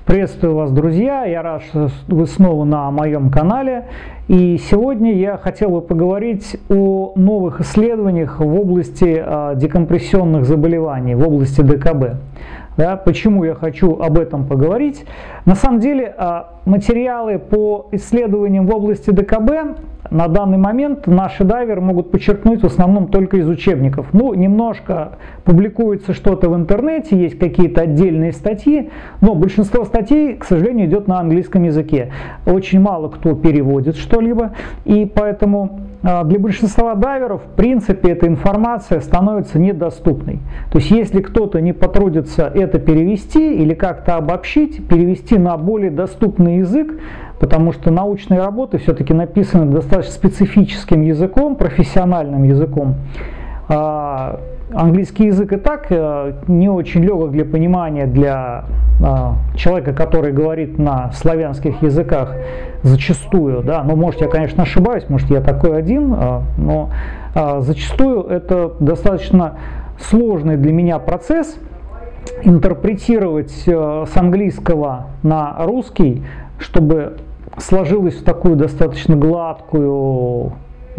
Приветствую вас, друзья! Я рад, что вы снова на моем канале. И сегодня я хотел бы поговорить о новых исследованиях в области декомпрессионных заболеваний, в области ДКБ. Да, почему я хочу об этом поговорить? На самом деле материалы по исследованиям в области ДКБ на данный момент наши дайверы могут подчеркнуть в основном только из учебников. Ну, немножко публикуется что-то в интернете, есть какие-то отдельные статьи, но большинство статей, к сожалению, идет на английском языке. Очень мало кто переводит что-либо, и поэтому для большинства дайверов, в принципе, эта информация становится недоступной. То есть, если кто-то не потрудится это перевести или как-то обобщить, перевести на более доступный язык, потому что научные работы все-таки написаны достаточно специфическим языком, профессиональным языком. Английский язык и так не очень легок для понимания для человека, который говорит на славянских языках зачастую. Да? Но может я, конечно, ошибаюсь, может я такой один, но зачастую это достаточно сложный для меня процесс интерпретировать с английского на русский, чтобы сложилось в такую достаточно гладкую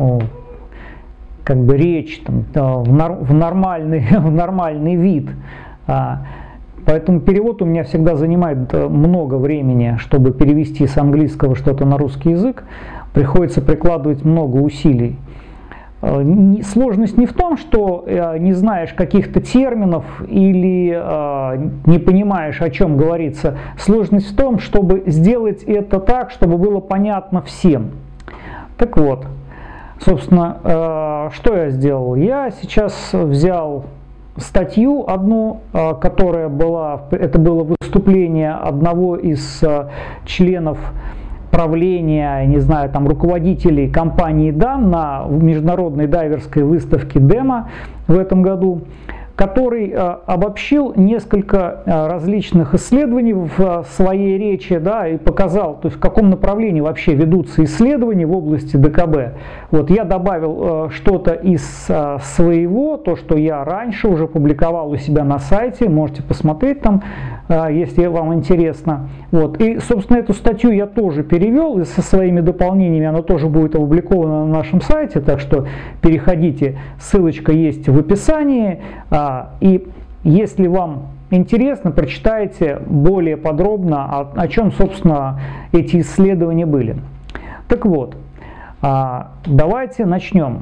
как бы речь, там, в нормальный вид. Поэтому перевод у меня всегда занимает много времени, чтобы перевести с английского что-то на русский язык. Приходится прикладывать много усилий. Сложность не в том, что не знаешь каких-то терминов или не понимаешь, о чем говорится. Сложность в том, чтобы сделать это так, чтобы было понятно всем. Так вот, собственно, что я сделал? Я сейчас взял статью одну, которая была, это было выступление одного из членов правления, не знаю, там, руководителей компании DAN на международной дайверской выставке DEMA в этом году, который обобщил несколько различных исследований в своей речи, да, и показал, то есть в каком направлении вообще ведутся исследования в области ДКБ. Вот я добавил что-то из своего, то, что я раньше уже публиковал у себя на сайте, можете посмотреть там, если вам интересно. Вот. И, собственно, эту статью я тоже перевел, и со своими дополнениями она тоже будет опубликована на нашем сайте, так что переходите, ссылочка есть в описании. И если вам интересно, прочитайте более подробно, о чем, собственно, эти исследования были. Так вот, давайте начнем.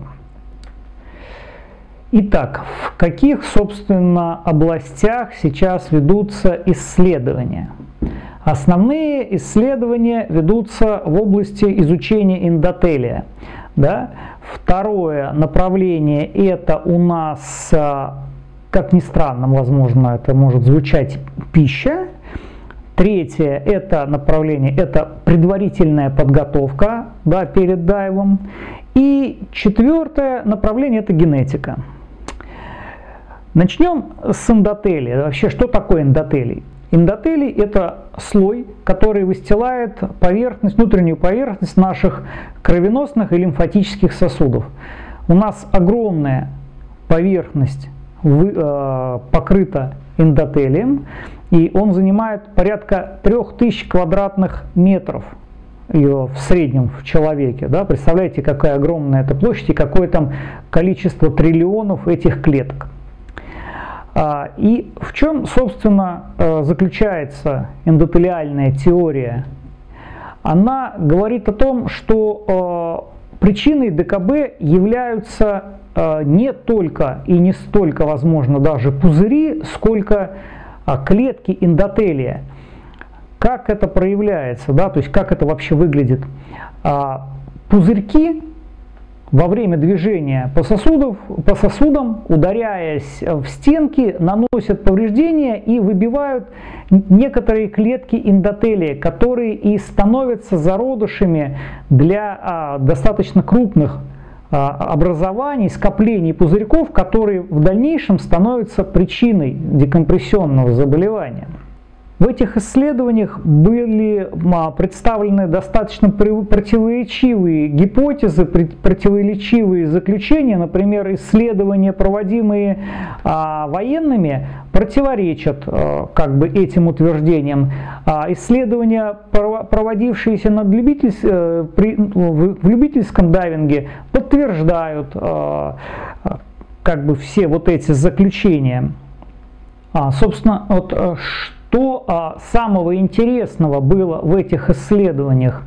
Итак, в каких, собственно, областях сейчас ведутся исследования? Основные исследования ведутся в области изучения эндотелия. Да? Второе направление – это у нас, как ни странно, возможно, это может звучать, пища. Третье – это направление, это предварительная подготовка, да, перед дайвом. И четвертое направление – это генетика. Начнем с эндотелия. Вообще, что такое эндотелий? Эндотелий – это слой, который выстилает поверхность, внутреннюю поверхность наших кровеносных и лимфатических сосудов. У нас огромная поверхность покрыта эндотелием, и он занимает порядка 3000 квадратных метров в среднем в человеке. Да? Представляете, какая огромная эта площадь и какое там количество триллионов этих клеток. И в чем, собственно, заключается эндотелиальная теория? Она говорит о том, что причиной ДКБ являются не только и не столько, возможно, даже пузыри, сколько клетки эндотелия. Как это проявляется, да? То есть как это вообще выглядит? Пузырьки во время движения по сосудам, ударяясь в стенки, наносят повреждения и выбивают некоторые клетки эндотелия, которые и становятся зародышами для достаточно крупных образований, скоплений пузырьков, которые в дальнейшем становятся причиной декомпрессионного заболевания. В этих исследованиях были представлены достаточно противоречивые гипотезы, противоречивые заключения. Например, исследования, проводимые военными, противоречат как бы этим утверждениям. Исследования, проводившиеся в любительском дайвинге, подтверждают как бы все вот эти заключения. Собственно, вот что самого интересного было в этих исследованиях?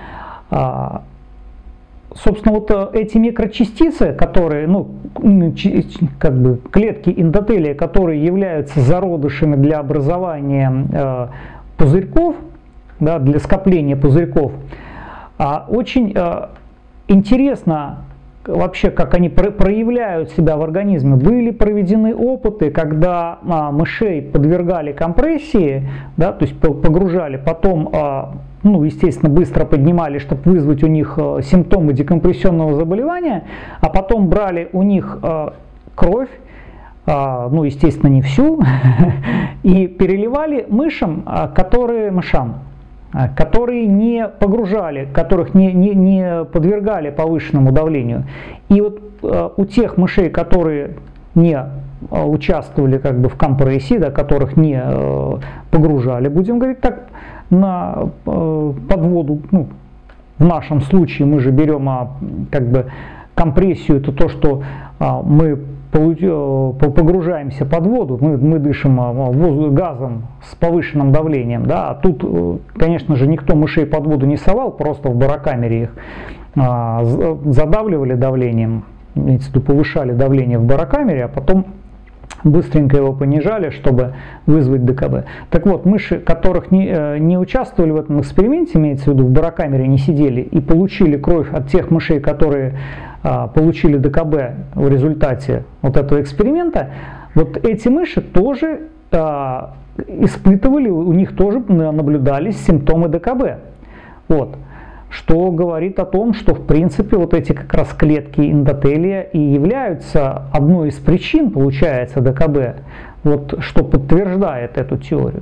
Собственно, вот эти микрочастицы, которые, как бы клетки эндотелия, которые являются зародышами для образования пузырьков, да, для скопления пузырьков, очень интересно вообще, как они проявляют себя в организме. Были проведены опыты, когда мышей подвергали компрессии, да, то есть погружали, потом, естественно, быстро поднимали, чтобы вызвать у них симптомы декомпрессионного заболевания, а потом брали у них кровь, естественно, не всю, и переливали мышам, которые не погружали, которых не подвергали повышенному давлению. И вот у тех мышей, которые не участвовали как бы в компрессии, да, которых не погружали, будем говорить так, под воду, в нашем случае мы же берем как бы компрессию, это то, что мы погружаемся под воду, мы дышим газом с повышенным давлением, да, а тут, конечно же, никто мышей под воду не совал, просто в барокамере их задавливали давлением, повышали давление в барокамере, а потом быстренько его понижали, чтобы вызвать ДКБ. Так вот, мыши, которых не участвовали в этом эксперименте, имеется в виду в барокамере не сидели, и получили кровь от тех мышей, которые получили ДКБ в результате вот этого эксперимента, вот эти мыши тоже испытывали, у них тоже наблюдались симптомы ДКБ. Вот. Что говорит о том, что в принципе вот эти как раз клетки эндотелия и являются одной из причин, получается, ДКБ, вот, что подтверждает эту теорию.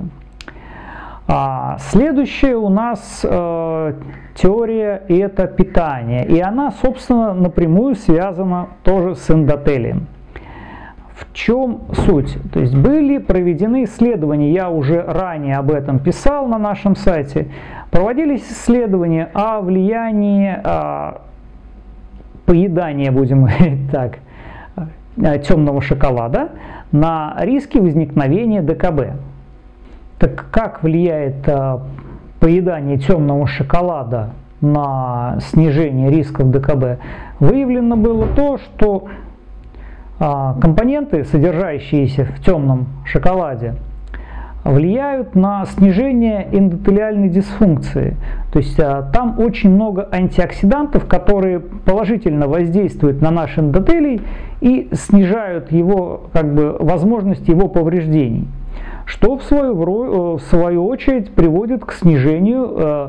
Следующая у нас теория – это питание, и она, собственно, напрямую связана тоже с эндотелием. В чем суть? То есть были проведены исследования, я уже ранее об этом писал на нашем сайте, проводились исследования о влиянии поедания, будем говорить так, темного шоколада на риски возникновения ДКБ. Так как влияет поедание темного шоколада на снижение рисков ДКБ? Выявлено было то, что компоненты, содержащиеся в темном шоколаде, влияют на снижение эндотелиальной дисфункции. То есть там очень много антиоксидантов, которые положительно воздействуют на наш эндотелий и снижают его, как бы, возможность его повреждений, что в свою очередь приводит к снижению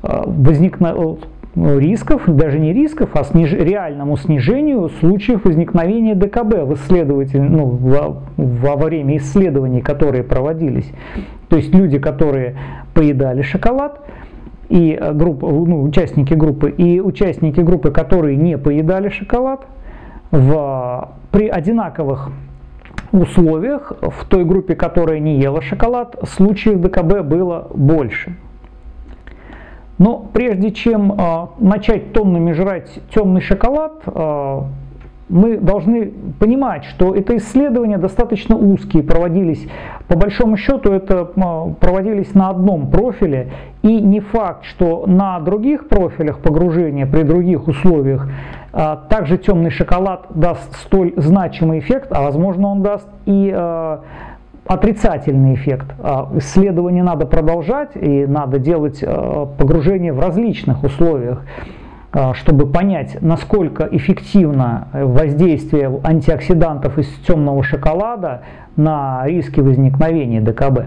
рисков, даже не рисков, а реальному снижению случаев возникновения ДКБ во время исследований, которые проводились. То есть люди, которые поедали шоколад, и участники группы, которые не поедали шоколад, при одинаковых условиях в той группе, которая не ела шоколад, случаев ДКБ было больше. Но прежде чем начать тоннами жрать темный шоколад, мы должны понимать, что это исследования достаточно узкие, проводились, по большому счету, это проводились на одном профиле, и не факт, что на других профилях погружения при других условиях также темный шоколад даст столь значимый эффект, а возможно он даст и отрицательный эффект. Исследование надо продолжать, и надо делать погружение в различных условиях, чтобы понять, насколько эффективно воздействие антиоксидантов из темного шоколада на риски возникновения ДКБ.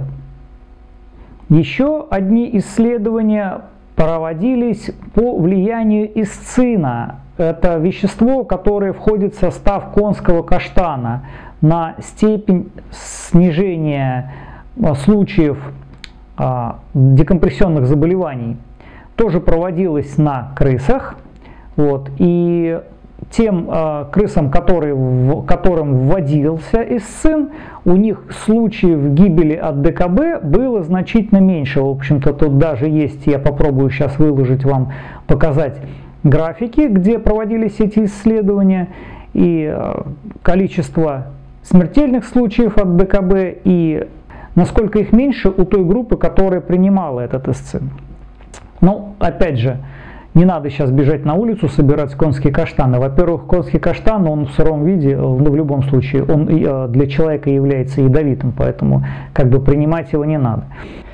Еще одни исследования проводились по влиянию исцина. Это вещество, которое входит в состав конского каштана, на степень снижения случаев декомпрессионных заболеваний тоже проводилось на крысах. Вот, и тем крысам, которым вводился эсцин, у них случаев гибели от ДКБ было значительно меньше. В общем-то, тут даже есть, я попробую сейчас выложить вам, показать графики, где проводились эти исследования, и количество смертельных случаев от ДКБ, и насколько их меньше у той группы, которая принимала этот эсцин. Но, опять же, не надо сейчас бежать на улицу, собирать конские каштаны. Во-первых, конский каштан, он в сыром виде, в любом случае, он для человека является ядовитым, поэтому как бы принимать его не надо.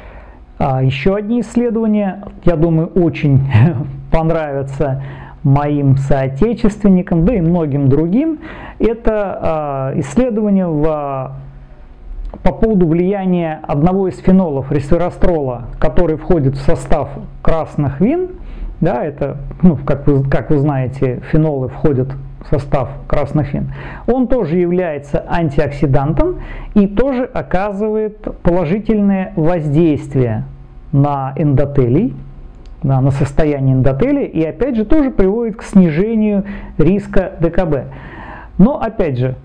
Еще одни исследования, я думаю, очень понравятся моим соотечественникам, да и многим другим. Это исследование по поводу влияния одного из фенолов, ресверастрола, который входит в состав красных вин. Да, это, как вы знаете, фенолы входят в состав красных вин. Он тоже является антиоксидантом и тоже оказывает положительное воздействие на эндотелий, на состояние эндотелия, и опять же тоже приводит к снижению риска ДКБ. Но опять же,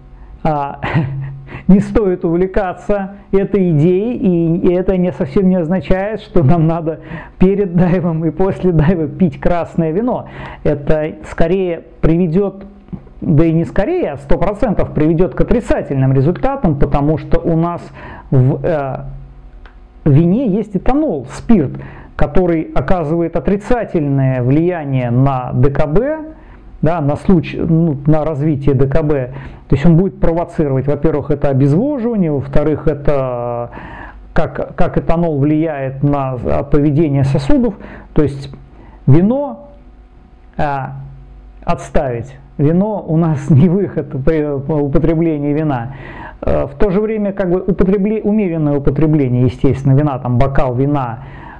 не стоит увлекаться этой идеей, и это совсем не означает, что нам надо перед дайвом и после дайва пить красное вино. Это скорее приведет, да и не скорее, а 100% приведет к отрицательным результатам, потому что у нас в вине есть этанол, спирт, который оказывает отрицательное влияние на ДКБ, да, на развитие ДКБ. То есть он будет провоцировать, во-первых, это обезвоживание, во-вторых, это как этанол влияет на поведение сосудов. То есть вино отставить. Вино у нас не выход при употреблении вина. В то же время как бы умеренное употребление, естественно, вина, там бокал вина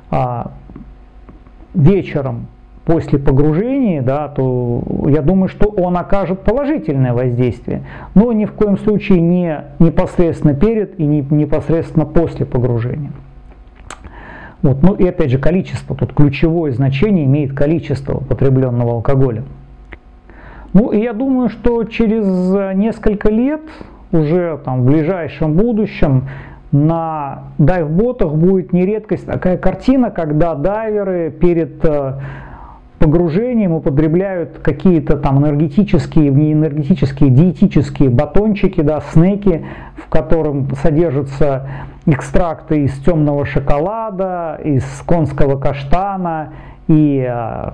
вечером после погружения, да, то я думаю, что он окажет положительное воздействие, но ни в коем случае не непосредственно перед и не непосредственно после погружения. Вот. Ну и опять же количество, тут ключевое значение имеет количество употребленного алкоголя. Ну и я думаю, что через несколько лет, уже там, в ближайшем будущем, на дайв-ботах будет не редкость такая картина, когда дайверы перед погружением употребляют какие-то там энергетические, неэнергетические, диетические батончики, да, снеки, в котором содержатся экстракты из темного шоколада, из конского каштана и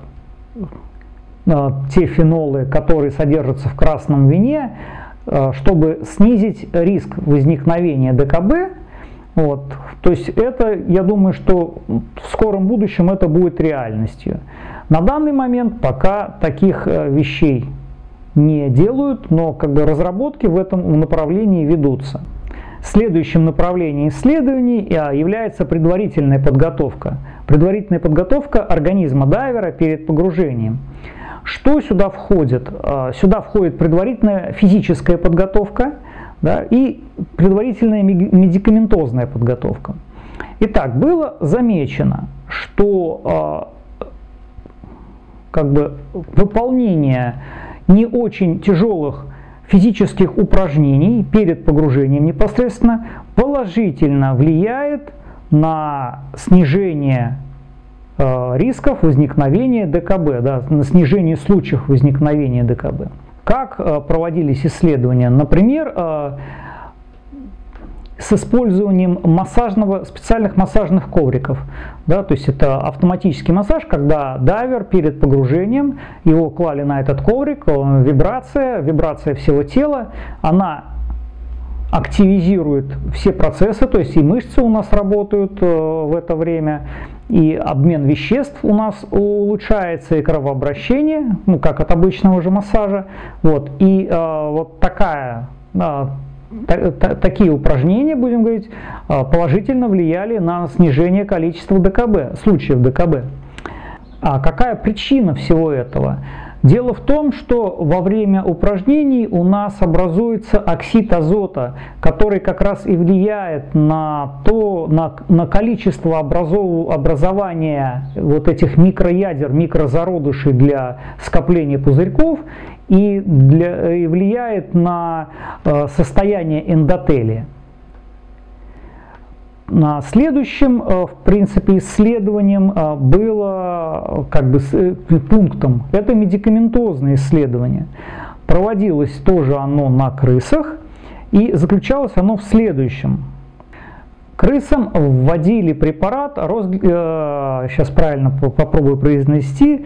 те фенолы, которые содержатся в красном вине, чтобы снизить риск возникновения ДКБ. Вот. То есть это, я думаю, что в скором будущем это будет реальностью. На данный момент пока таких вещей не делают, но как бы разработки в этом направлении ведутся. Следующим направлением исследований является предварительная подготовка. Предварительная подготовка организма дайвера перед погружением. Что сюда входит? Сюда входит предварительная физическая подготовка, да, и предварительная медикаментозная подготовка. Итак, было замечено, что как бы выполнение не очень тяжелых физических упражнений перед погружением непосредственно положительно влияет на снижение рисков возникновения ДКБ, да, на снижение случаев возникновения ДКБ. Как проводились исследования? Например, с использованием специальных массажных ковриков. Да, то есть это автоматический массаж, когда дайвер перед погружением, его клали на этот коврик, вибрация всего тела, она активизирует все процессы, то есть и мышцы у нас работают в это время, и обмен веществ у нас улучшается, и кровообращение, как от обычного же массажа. Вот. И вот такие упражнения, будем говорить, положительно влияли на снижение количества ДКБ, случаев ДКБ. А какая причина всего этого? Дело в том, что во время упражнений у нас образуется оксид азота, который как раз и влияет на количество образования вот этих микроядер, микрозародышей для скопления пузырьков и влияет на состояние эндотелия. Следующим, в принципе, исследованием было пунктом, это медикаментозное исследование. Проводилось тоже оно на крысах, и заключалось оно в следующем. Крысам вводили препарат, сейчас правильно попробую произнести,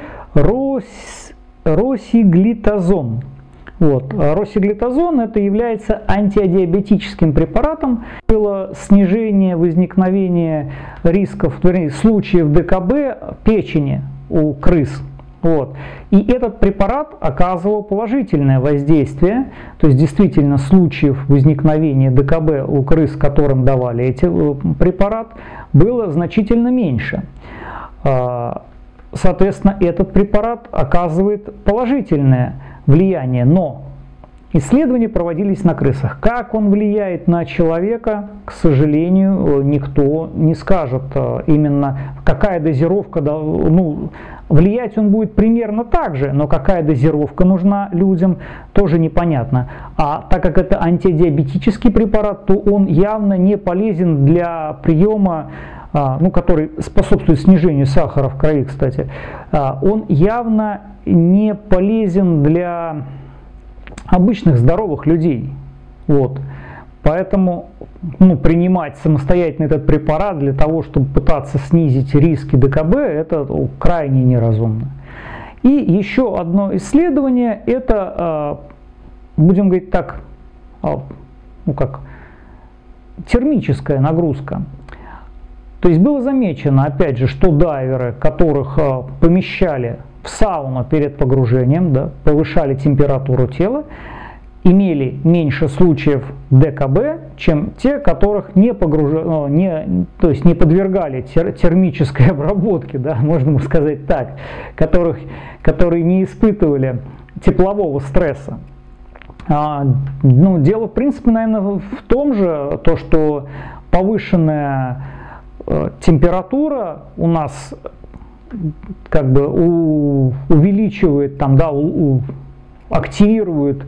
росиглитазон. Росиглитазон это является антидиабетическим препаратом. Было снижение возникновения рисков, случаев ДКБ печени у крыс. И этот препарат оказывал положительное воздействие, то есть действительно случаев возникновения ДКБ у крыс, которым давали этот препарат, было значительно меньше. Соответственно, этот препарат оказывает положительное влияние, но исследования проводились на крысах. Как он влияет на человека, к сожалению, никто не скажет именно, какая дозировка, влиять он будет примерно так же, но какая дозировка нужна людям, тоже непонятно. А так как это антидиабетический препарат, то он явно не полезен для приема, который способствует снижению сахара в крови, кстати. Он явно не полезен для обычных здоровых людей. Поэтому принимать самостоятельно этот препарат для того, чтобы пытаться снизить риски ДКБ, это крайне неразумно. И еще одно исследование, это, будем говорить так, термическая нагрузка. То есть было замечено, опять же, что дайверы, которых помещали в сауну перед погружением, повышали температуру тела, имели меньше случаев ДКБ, чем те, которых не подвергали термической обработке, можно сказать так, которые не испытывали теплового стресса. Дело, в принципе, наверное, в том же, что повышенная температура у нас увеличивает, активирует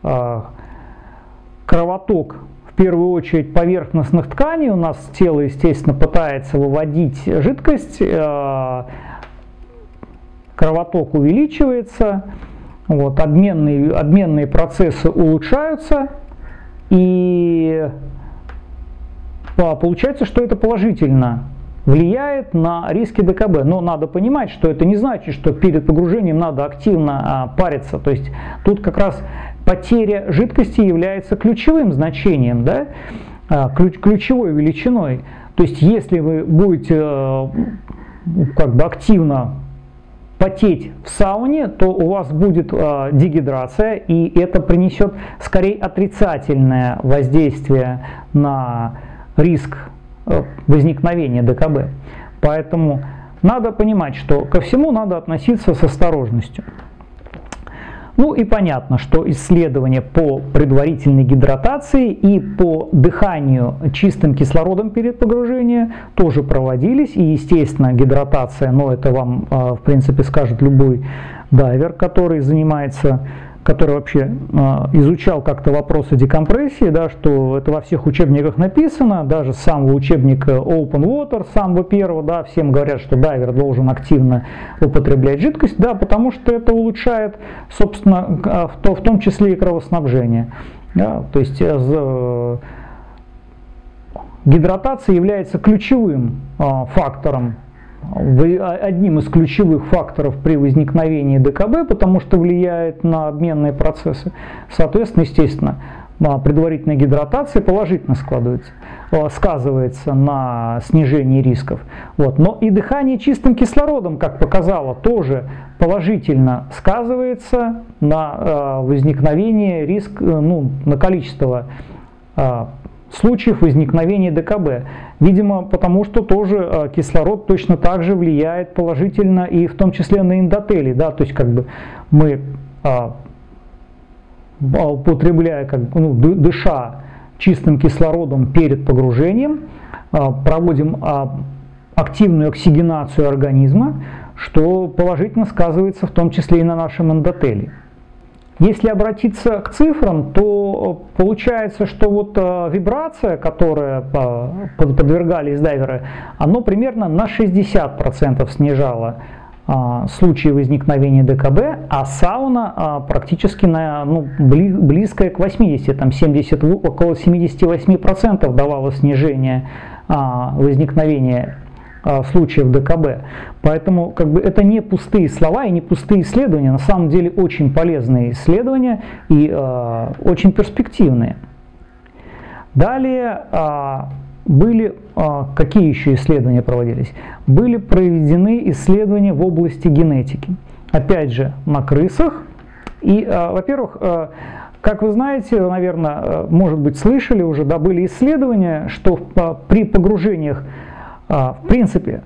кровоток, в первую очередь поверхностных тканей. У нас тело, естественно, пытается выводить жидкость, кровоток увеличивается, обменные процессы улучшаются, и получается, что это положительно влияет на риски ДКБ. Но надо понимать, что это не значит, что перед погружением надо активно париться. То есть тут как раз потеря жидкости является ключевым значением, ключевой величиной. То есть если вы будете активно потеть в сауне, то у вас будет дегидрация, и это принесет скорее отрицательное воздействие на риск возникновения ДКБ. Поэтому надо понимать, что ко всему надо относиться с осторожностью. И понятно, что исследования по предварительной гидратации и по дыханию чистым кислородом перед погружением тоже проводились. И, естественно, гидратация, это вам, в принципе, скажет любой дайвер, который вообще изучал как-то вопросы декомпрессии, что это во всех учебниках написано, даже с самого учебника Open Water, самого первого, всем говорят, что дайвер должен активно употреблять жидкость, потому что это улучшает, собственно, в том числе и кровоснабжение. То есть гидратация является ключевым фактором, одним из ключевых факторов при возникновении ДКБ, потому что влияет на обменные процессы. Соответственно, естественно, предварительная гидратация положительно сказывается на снижении рисков. Но и дыхание чистым кислородом, как показало, тоже положительно сказывается на возникновение риска, на количество случаев возникновения ДКБ. Видимо, потому что тоже кислород точно так же влияет положительно и в том числе на эндотелий. Да? То есть как бы мы, употребляя, дыша чистым кислородом перед погружением, проводим активную оксигенацию организма, что положительно сказывается в том числе и на нашем эндотелии. Если обратиться к цифрам, то получается, что вот вибрация, которая подвергались дайверы, она примерно на 60% снижала случаи возникновения ДКБ, а сауна практически близкая к 80, там около 78% давала снижение возникновения случаев ДКБ. Поэтому это не пустые слова и не пустые исследования, на самом деле очень полезные исследования и очень перспективные. Далее были какие еще исследования проводились? Были проведены исследования в области генетики. Опять же, на крысах. И, во-первых, как вы знаете, наверное, может быть, слышали уже, да, были исследования, что при погружениях, в принципе,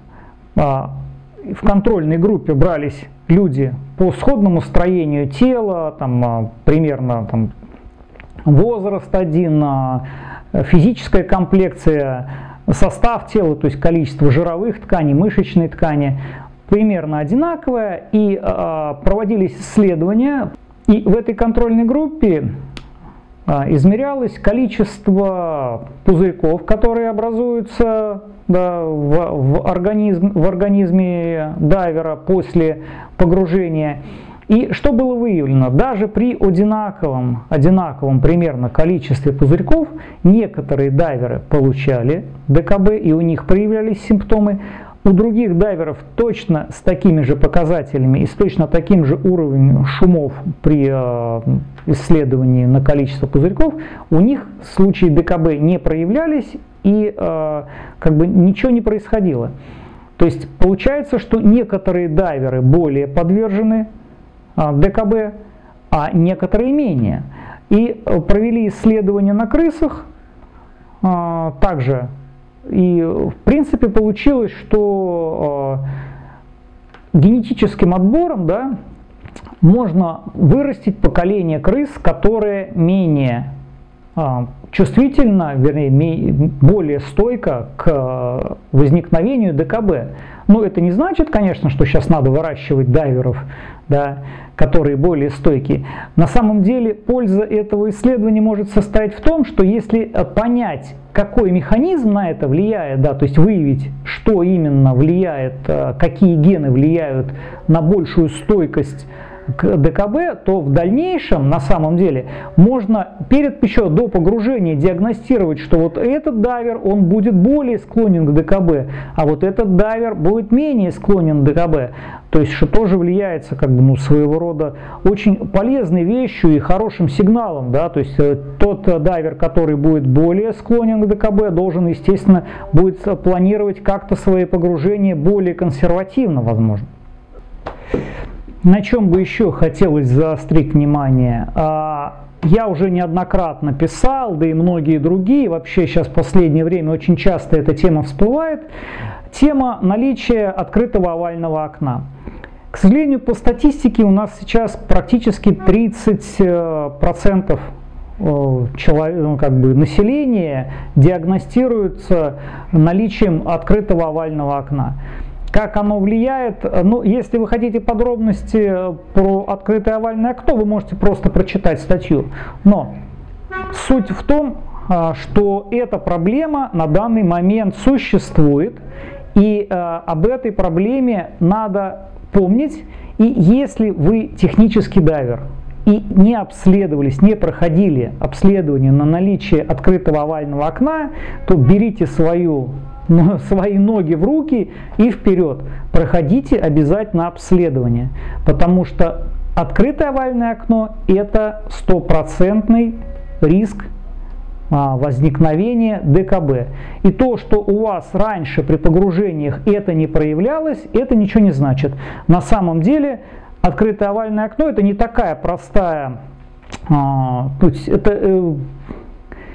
в контрольной группе брались люди по сходному строению тела, примерно возраст один, физическая комплекция, состав тела, то есть количество жировых тканей, мышечной ткани, примерно одинаковое, и проводились исследования, и в этой контрольной группе измерялось количество пузырьков, которые образуются в организме дайвера после погружения. И что было выявлено? Даже при одинаковом примерно количестве пузырьков некоторые дайверы получали ДКБ и у них проявлялись симптомы. У других дайверов точно с такими же показателями и с точно таким же уровнем шумов при исследовании на количество пузырьков, у них случаи ДКБ не проявлялись и ничего не происходило. То есть получается, что некоторые дайверы более подвержены ДКБ, а некоторые менее. И провели исследования на крысах также. И в принципе получилось, что генетическим отбором, да, можно вырастить поколение крыс, которые менее чувствительно, вернее, более стойко к возникновению ДКБ. Но это не значит, конечно, что сейчас надо выращивать дайверов, да, которые более стойкие. На самом деле польза этого исследования может состоять в том, что если понять, какой механизм на это влияет, да, то есть выявить, что именно влияет, какие гены влияют на большую стойкость к ДКБ, то в дальнейшем, на самом деле, можно еще до погружения диагностировать, что вот этот дайвер, он будет более склонен к ДКБ, а вот этот дайвер будет менее склонен к ДКБ. То есть, что тоже является своего рода очень полезной вещью и хорошим сигналом. Да? То есть, тот дайвер, который будет более склонен к ДКБ, должен, естественно, будет планировать как-то свои погружения более консервативно, возможно. На чем бы еще хотелось заострить внимание? Я уже неоднократно писал, да и многие другие, вообще сейчас в последнее время очень часто эта тема всплывает, тема наличия открытого овального окна. К сожалению, по статистике у нас сейчас практически 30% населения диагностируется наличием открытого овального окна. Как оно влияет? Если вы хотите подробности про открытое овальное окно, вы можете просто прочитать статью. Но суть в том, что эта проблема на данный момент существует, и об этой проблеме надо помнить. И если вы технический дайвер и не обследовались, не проходили обследование на наличие открытого овального окна, то берите свои ноги в руки и вперед. Проходите обязательно обследование, потому что открытое овальное окно – это стопроцентный риск возникновения ДКБ. И то, что у вас раньше при погружениях это не проявлялось, это ничего не значит. На самом деле открытое овальное окно – это не такая простая, то есть это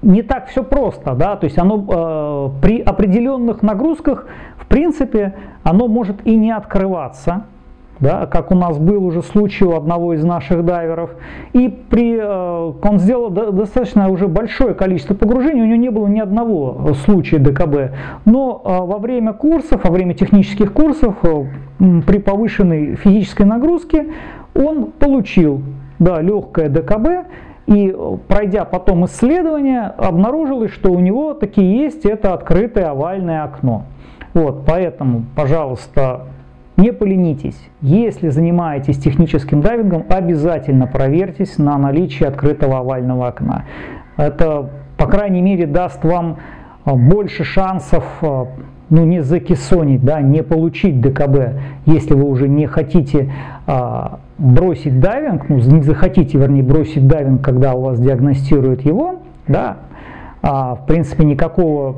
не так все просто, да, то есть оно при определенных нагрузках, в принципе, оно может и не открываться, да, как у нас был уже случай у одного из наших дайверов, и он сделал достаточно уже большое количество погружений, у него не было ни одного случая ДКБ, но во время курсов, во время технических курсов, при повышенной физической нагрузке он получил, да, легкое ДКБ, и пройдя потом исследование, обнаружилось, что у него таки есть это открытое овальное окно. Вот, поэтому, пожалуйста, не поленитесь. Если занимаетесь техническим дайвингом, обязательно проверьтесь на наличие открытого овального окна. Это, по крайней мере, даст вам больше шансов, ну, не закессонить, да, не получить ДКБ, если вы уже не хотите бросить дайвинг, ну, не захотите, вернее, бросить дайвинг, когда у вас диагностируют его, да, в принципе, никакой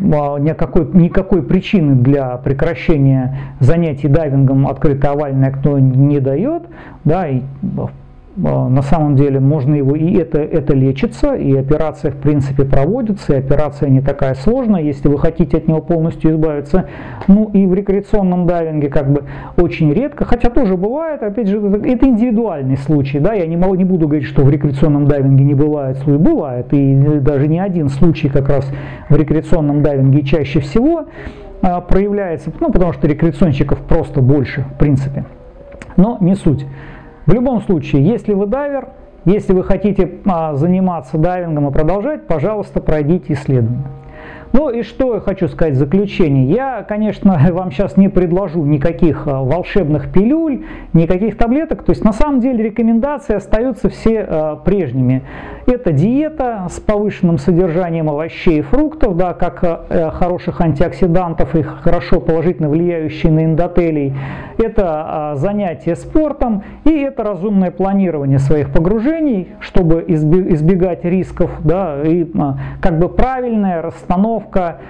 причины для прекращения занятий дайвингом открытое овальное окно не дает, да, и на самом деле можно его, и это лечится, и операция в принципе проводится, и операция не такая сложная, если вы хотите от него полностью избавиться. Ну и в рекреационном дайвинге как бы очень редко, хотя тоже бывает, опять же, это индивидуальный случай, да, я не буду говорить, что в рекреационном дайвинге не бывает случаев, бывает, и даже не один случай как раз в рекреационном дайвинге чаще всего проявляется, ну потому что рекреационщиков просто больше в принципе, но не суть. В любом случае, если вы дайвер, если вы хотите заниматься дайвингом и продолжать, пожалуйста, пройдите исследование. Ну и что я хочу сказать в заключение. Я, конечно, вам сейчас не предложу никаких волшебных пилюль, никаких таблеток. То есть на самом деле рекомендации остаются все прежними. Это диета с повышенным содержанием овощей и фруктов, да, как хороших антиоксидантов и хорошо положительно влияющие на эндотелий. Это занятие спортом и это разумное планирование своих погружений, чтобы избегать рисков, да, и как бы правильная расстановка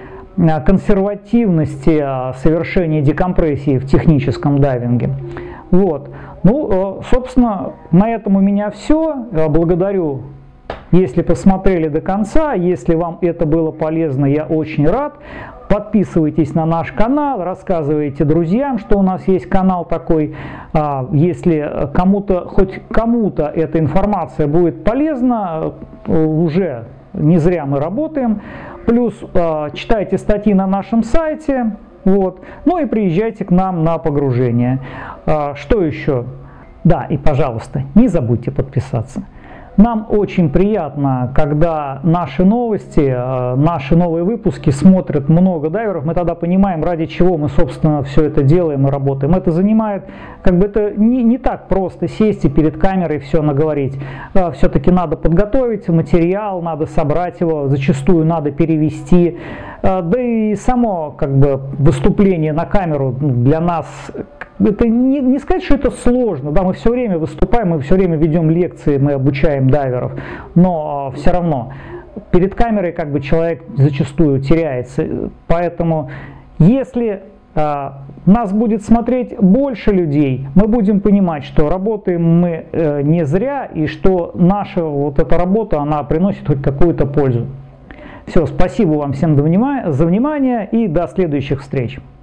консервативности совершения декомпрессии в техническом дайвинге. Вот. Ну, собственно, на этом у меня все. Благодарю, если посмотрели до конца. Если вам это было полезно, я очень рад. Подписывайтесь на наш канал, рассказывайте друзьям, что у нас есть канал такой. Если хоть кому-то эта информация будет полезна, уже не зря мы работаем. Плюс читайте статьи на нашем сайте, вот, ну и приезжайте к нам на погружение. Что еще? Да, и пожалуйста, не забудьте подписаться. Нам очень приятно, когда наши новости, наши новые выпуски смотрят много дайверов, мы тогда понимаем, ради чего мы, собственно, все это делаем и работаем. Это занимает, как бы это не так просто сесть и перед камерой все наговорить. Все-таки надо подготовить материал, надо собрать его, зачастую надо перевести. Да и само как бы выступление на камеру для нас, это не сказать, что это сложно, да, мы все время выступаем, мы все время ведем лекции, мы обучаем дайверов, но все равно перед камерой как бы человек зачастую теряется, поэтому если нас будет смотреть больше людей, мы будем понимать, что работаем мы не зря и что наша вот эта работа, она приносит хоть какую-то пользу. Все, спасибо вам всем за внимание и до следующих встреч.